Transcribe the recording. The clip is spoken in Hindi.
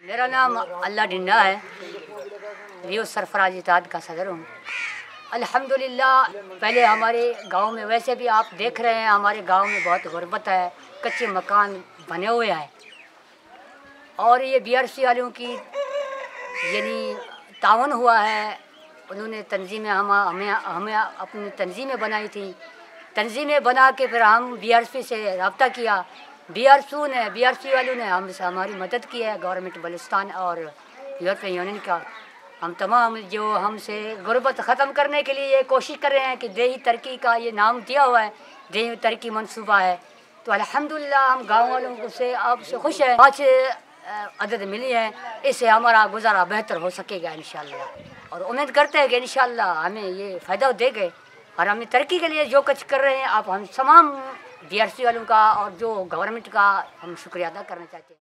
मेरा नाम अल्लाह डिंडा है, रियो सरफराज इत्तेहाद का सदर हूँ। अल्हम्दुलिल्लाह, पहले हमारे गांव में, वैसे भी आप देख रहे हैं हमारे गांव में बहुत गुर्बत है, कच्चे मकान बने हुए हैं। और ये बीआरसी वालों की यानी तावन हुआ है, उन्होंने तंजीमें हमें हमें अपनी तंजीमें बनाई थी। तंजीमें बना के फिर हम बीआरसी से रब्ता किया। बीआरसी वालों ने हमसे हमारी मदद की है, गवर्नमेंट बलुचिस्तान और यूरोपियन यूनियन का। हम तमाम जो हमसे गुर्बत ख़त्म करने के लिए ये कोशिश कर रहे हैं कि देही तरक्की का ये नाम दिया हुआ है, देही तरक्की मनसूबा है। तो अल्हम्दुलिल्लाह हम गाँव वालों से आपसे खुश हैं। 5 अदद मिली है, इससे हमारा गुजारा बेहतर हो सकेगा इंशाअल्लाह। और उम्मीद करते हैं कि इंशाअल्लाह हमें ये फ़ायदा देंगे और हम तरक्की के लिए जो कुछ कर रहे हैं, आप हम तमाम बीआरसी वालों का और जो गवर्नमेंट का हम शुक्रिया अदा करना चाहते हैं।